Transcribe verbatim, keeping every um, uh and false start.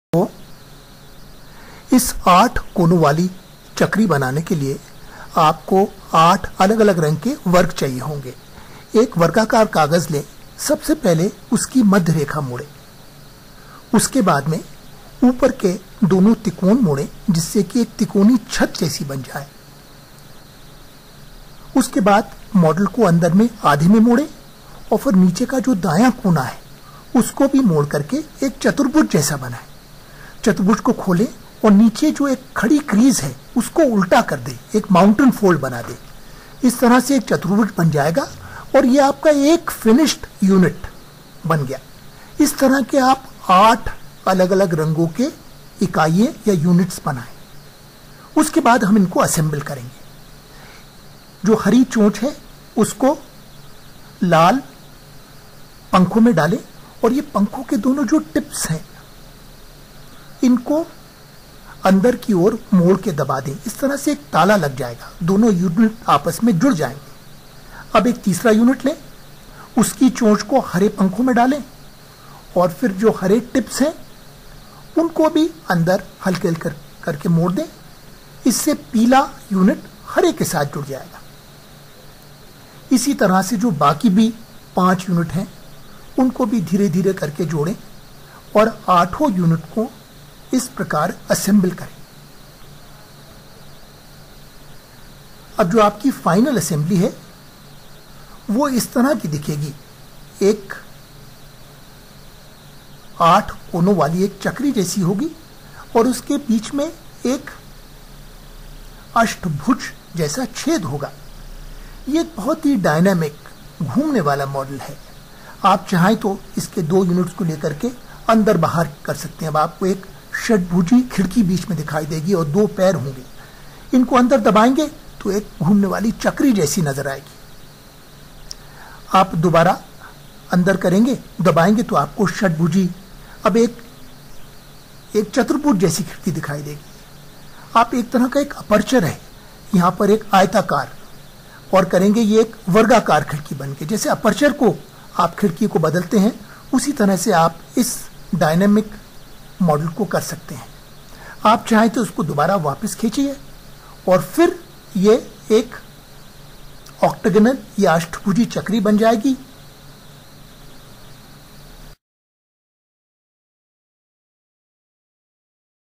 तो इस आठ कोनों वाली चक्री बनाने के लिए आपको आठ अलग अलग रंग के वर्ग चाहिए होंगे। एक वर्गाकार कागज लें। सबसे पहले उसकी मध्य रेखा मोड़ें। उसके बाद में ऊपर के दोनों त्रिकोण मोड़ें जिससे कि एक त्रिकोणी छत जैसी बन जाए। उसके बाद मॉडल को अंदर में आधे में मोड़ें और फिर नीचे का जो दायां कोना है उसको भी मोड़ करके एक चतुर्भुज जैसा बनाएं। चतुर्भुज को खोलें और नीचे जो एक खड़ी क्रीज है उसको उल्टा कर दें, एक माउंटेन फोल्ड बना दें। इस तरह से एक चतुर्भुज बन जाएगा और ये आपका एक फिनिश्ड यूनिट बन गया। इस तरह के आप आठ अलग अलग रंगों के इकाइयां या यूनिट्स बनाएं। उसके बाद हम इनको असेंबल करेंगे। जो हरी चोंच है उसको लाल पंखों में डालें और ये पंखों के दोनों जो टिप्स हैं इनको अंदर की ओर मोड़ के दबा दें। इस तरह से एक ताला लग जाएगा, दोनों यूनिट आपस में जुड़ जाएंगे। अब एक तीसरा यूनिट लें, उसकी चोंच को हरे पंखों में डालें और फिर जो हरे टिप्स हैं उनको भी अंदर हल्के हल्के करके मोड़ दें। इससे पीला यूनिट हरे के साथ जुड़ जाएगा। इसी तरह से जो बाकी भी पांच यूनिट हैं उनको भी धीरे धीरे करके जोड़ें और आठों यूनिट को इस प्रकार असेंबल करें। अब जो आपकी फाइनल असेंबली है वो इस तरह की दिखेगी। एक आठ कोनों वाली एक चक्री जैसी होगी और उसके बीच में एक अष्टभुज जैसा छेद होगा। ये एक बहुत ही डायनामिक घूमने वाला मॉडल है। आप चाहें तो इसके दो यूनिट्स को लेकर के अंदर बाहर कर सकते हैं। अब आपको एक षटभुजी खिड़की बीच में दिखाई देगी और दो पैर होंगे। इनको अंदर दबाएंगे तो एक घूमने वाली चक्री जैसी नजर आएगी। आप दोबारा अंदर करेंगे, दबाएंगे तो आपको षटभुजी अब एक एक चतुर्भुज जैसी खिड़की दिखाई देगी। आप एक तरह का एक अपर्चर है यहाँ पर एक आयताकार और करेंगे ये एक वर्गाकार खिड़की बन के। जैसे अपर्चर को आप खिड़की को बदलते हैं उसी तरह से आप इस डायनेमिक मॉडल को कर सकते हैं। आप चाहें तो उसको दोबारा वापस खींचिए और फिर ये एक ऑक्टागोनल या अष्टभुजी चक्री बन जाएगी।